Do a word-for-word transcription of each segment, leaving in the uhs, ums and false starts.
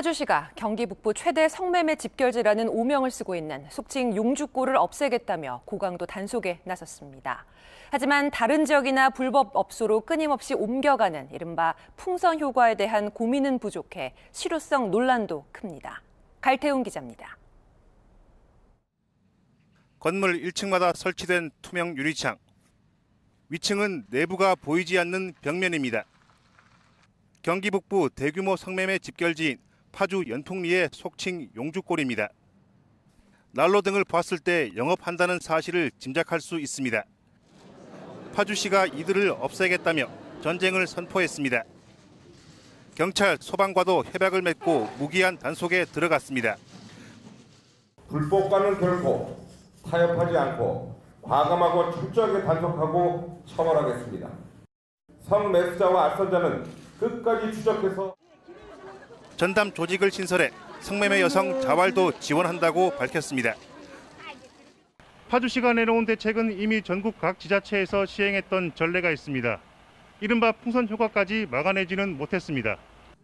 파주시가 경기 북부 최대 성매매 집결지라는 오명을 쓰고 있는 속칭 용주골을 없애겠다며 고강도 단속에 나섰습니다. 하지만 다른 지역이나 불법 업소로 끊임없이 옮겨가는 이른바 풍선 효과에 대한 고민은 부족해 실효성 논란도 큽니다. 갈태웅 기자입니다. 건물 일 층마다 설치된 투명 유리창. 위층은 내부가 보이지 않는 벽면입니다. 경기 북부 대규모 성매매 집결지인 파주 연풍리의 속칭 용주골입니다. 난로 등을 보았을 때 영업한다는 사실을 짐작할 수 있습니다. 파주시가 이들을 없애겠다며 전쟁을 선포했습니다. 경찰, 소방과도 협약을 맺고 무기한 단속에 들어갔습니다. 불법과는 결코 타협하지 않고 과감하고 철저하게 단속하고 처벌하겠습니다. 성매수자와 앞선자는 끝까지 추적해서 전담 조직을 신설해 성매매 여성 자활도 지원한다고 밝혔습니다. 파주시가 내놓은 대책은 이미 전국 각 지자체에서 시행했던 전례가 있습니다. 이른바 풍선 효과까지 막아내지는 못했습니다.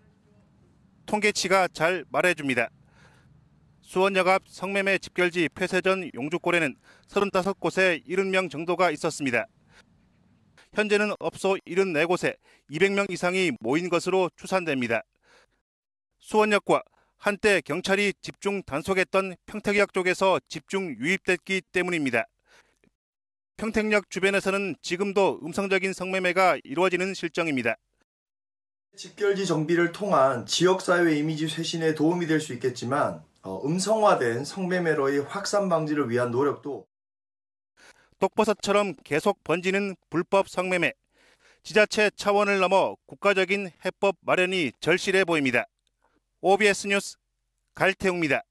통계치가 잘 말해줍니다. 수원역 앞 성매매 집결지 폐쇄 전 용주골에는 서른다섯 곳에 칠십 명 정도가 있었습니다. 현재는 업소 칠십사 곳에 이백 명 이상이 모인 것으로 추산됩니다. 수원역과 한때 경찰이 집중 단속했던 평택역 쪽에서 집중 유입됐기 때문입니다. 평택역 주변에서는 지금도 음성적인 성매매가 이루어지는 실정입니다. 집결지 정비를 통한 지역사회 이미지 쇄신에 도움이 될 수 있겠지만 음성화된 성매매로의 확산 방지를 위한 노력도 독버섯처럼 계속 번지는 불법 성매매. 지자체 차원을 넘어 국가적인 해법 마련이 절실해 보입니다. 오비에스 뉴스 갈태웅입니다.